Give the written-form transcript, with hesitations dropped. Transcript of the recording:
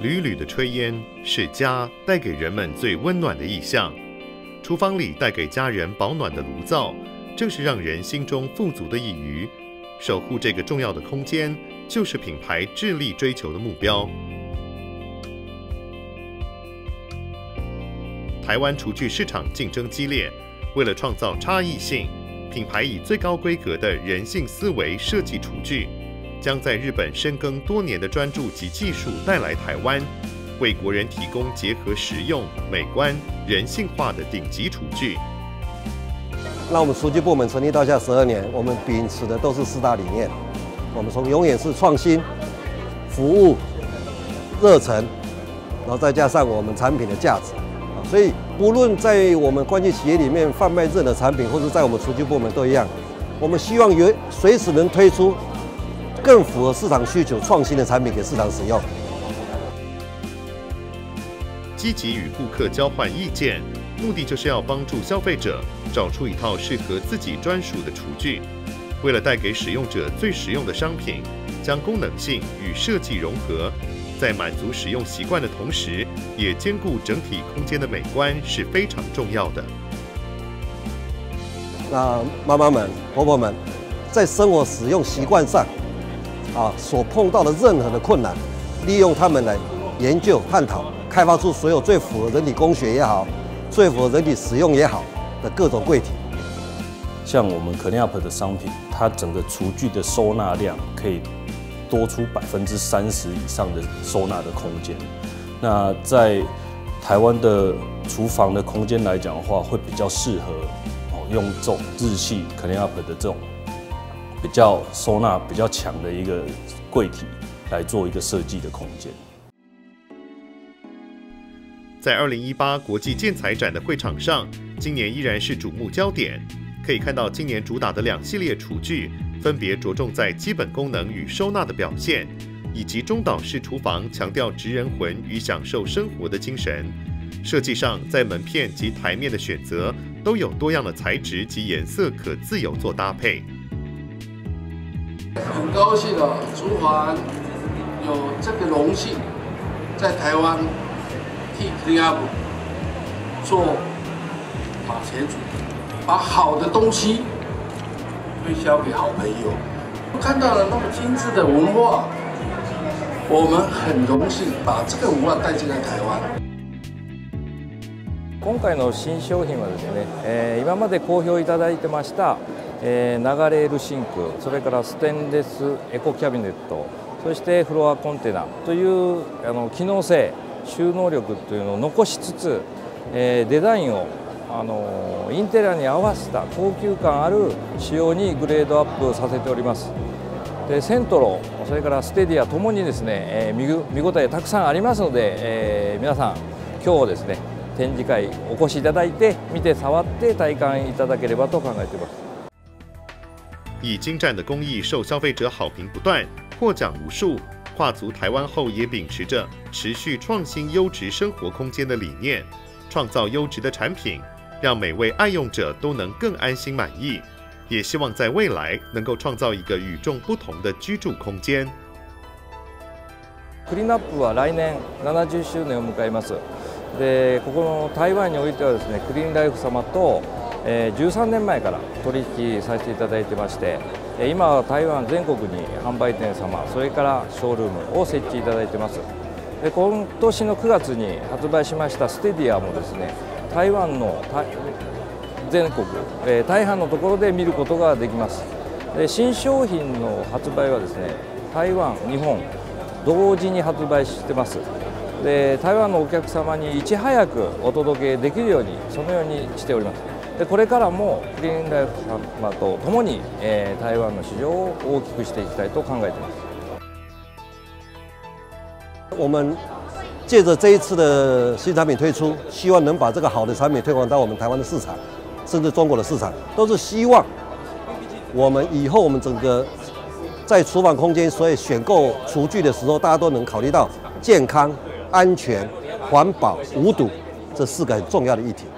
缕缕的炊烟是家带给人们最温暖的意象。厨房里带给家人保暖的炉灶，正是让人心中富足的一隅。守护这个重要的空间，就是品牌致力追求的目标。台湾厨具市场竞争激烈，为了创造差异性，品牌以最高规格的人性思维设计厨具，将在日本深耕多年的专注及技术带来台湾，为国人提供结合实用、美观、人性化的顶级厨具。 那我们厨具部门成立到现在12年，我们秉持的都是4大理念。我们永远是创新、服务、热忱，然后再加上我们产品的价值。所以不论在我们关系企业里面贩卖任何产品，或者在我们厨具部门都一样，我们希望随时能推出更符合市场需求、创新的产品给市场使用。 积极与顾客交换意见，目的就是要帮助消费者找出一套适合自己专属的厨具。为了带给使用者最实用的商品，将功能性与设计融合，在满足使用习惯的同时，也兼顾整体空间的美观是非常重要的。 那妈妈们、婆婆们，在生活使用习惯上，所碰到的任何的困难，利用它们来研究、探讨，开发出所有最符合人体工学也好，最符合人体使用也好的各种柜体。 像我们 CleanUp 的商品，它整个厨具的收纳量可以多出30%以上的收纳的空间。那在台湾的厨房的空间来讲的话，会比较适合用这种日系 CleanUp 的这种比较收纳比较强的一个柜体来做一个设计的空间。 在2018国际建材展的会场上，今年依然是瞩目焦点。可以看到，今年主打的2系列厨具，分别着重在基本功能与收纳的表现，以及中岛式厨房强调职人魂与享受生活的精神。设计上，在门片及台面的选择都有多样的材质及颜色可自由做搭配。 很高兴厨房有这个荣幸，在台湾替 CleanUp 做马前卒，把好的东西推销给好朋友。看到了那么精致的文化，我们很荣幸把这个文化带进来台湾。 今回の新商品はですね、今まで好評いただいてました流れるシンク、それからステンレスエコキャビネット、そしてフロアコンテナという機能性、収納力というのを残しつつ、デザインをインテリアに合わせた高級感ある仕様にグレードアップさせております。でセントロ、それからステディアともにですね、見応えたくさんありますので、皆さん今日ですね、展示会お越しいただいて見て触って体感いただければと考えています。 以精湛的工艺受消费者好评不断，获奖无数。跨足台湾后，也秉持着持续创新优质生活空间的理念，创造优质的产品，让每位爱用者都能更安心滿意。也希望在未来能够创造一个与众不同的居住空間。 CleanUpは来年70周年を迎えます。でここの台湾においてはですね、クリーンライフ様と13年前から取引させていただいてまして、今は台湾全国に販売店様、それからショールームを設置いただいてます。で今年の9月に発売しましたステディアもですね、台湾の全国大半のところで見ることができます。で新商品の発売はですね、台湾、日本同時に発売してます。で台湾のお客様にいち早くお届けできるように、そのようにしております。でこれからもクリーンライフ様とともに、台湾の市場を大きくしていきたいと考えています。 我们借着这一次的新产品推出，希望能把这个好的产品推广到我们台湾的市场，甚至中国的市场，都是希望我们以后我们整个在厨房空间，所以选购厨具的时候，大家都能考虑到健康、安全、环保、无毒这4个很重要的议题。